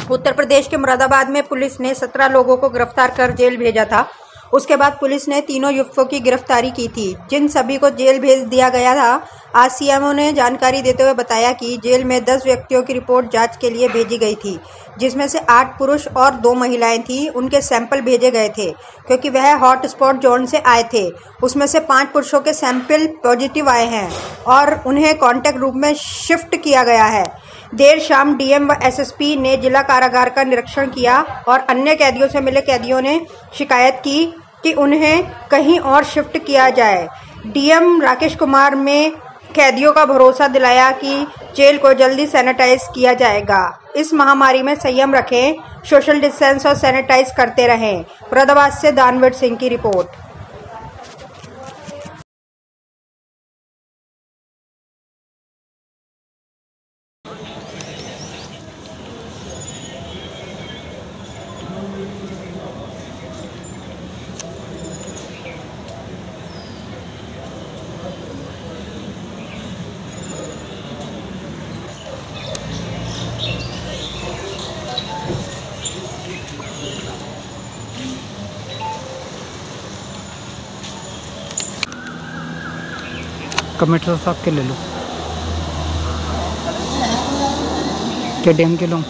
उत्तर प्रदेश के मुरादाबाद में पुलिस ने 17 लोगों को गिरफ्तार कर जेल भेजा था। उसके बाद पुलिस ने तीनों युवकों की गिरफ्तारी की थी, जिन सभी को जेल भेज दिया गया था। आज सीएमओ ने जानकारी देते हुए बताया कि जेल में 10 व्यक्तियों की रिपोर्ट जांच के लिए भेजी गई थी, जिसमें से 8 पुरुष और 2 महिलाएं थीं। उनके सैंपल भेजे गए थे क्योंकि वह हॉट स्पॉट जोन से आए थे। उसमें से 5 पुरुषों के सैंपल पॉजिटिव आए हैं और उन्हें कॉन्टैक्ट रूम में शिफ्ट किया गया है। देर शाम डीएम व एसएसपी ने जिला कारागार का निरीक्षण किया और अन्य कैदियों से मिले कैदियों ने शिकायत की कि उन्हें कहीं और शिफ्ट किया जाए। डीएम राकेश कुमार ने कैदियों का भरोसा दिलाया कि जेल को जल्दी सैनिटाइज किया जाएगा। इस महामारी में संयम रखें, सोशल डिस्टेंस और सैनिटाइज करते रहें। मुरादाबाद से दानवीर सिंह की रिपोर्ट। कमिश्नर साहब के ले लो, क्या डैम के लो।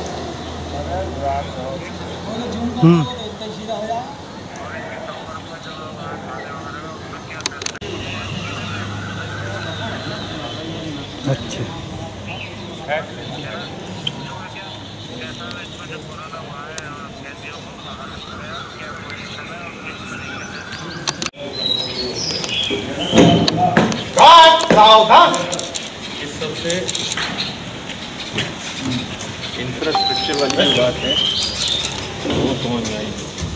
अच्छा, इस सबसे इंफ्रास्ट्रक्चर वाली बात है वो समझ में आई।